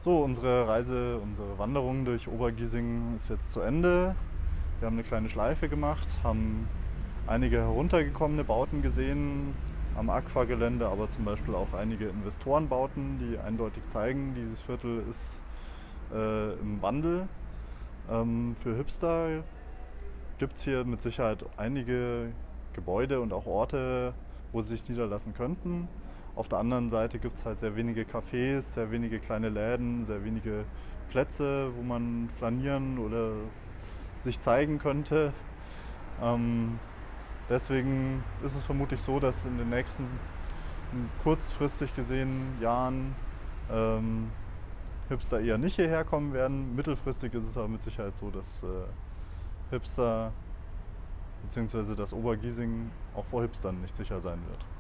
So, unsere Reise, unsere Wanderung durch Obergiesing ist jetzt zu Ende. Wir haben eine kleine Schleife gemacht, haben einige heruntergekommene Bauten gesehen am Agfa-Gelände, aber zum Beispiel auch einige Investorenbauten, die eindeutig zeigen, dieses Viertel ist im Wandel. Für Hipster gibt es hier mit Sicherheit einige Gebäude und auch Orte, wo sie sich niederlassen könnten. Auf der anderen Seite gibt es halt sehr wenige Cafés, sehr wenige kleine Läden, sehr wenige Plätze, wo man flanieren oder sich zeigen könnte. Ähm, Deswegen ist es vermutlich so, dass in den nächsten kurzfristig gesehen Jahren Hipster eher nicht hierher kommen werden. Mittelfristig ist es aber mit Sicherheit so, dass Hipster bzw. das Obergiesing auch vor Hipstern nicht sicher sein wird.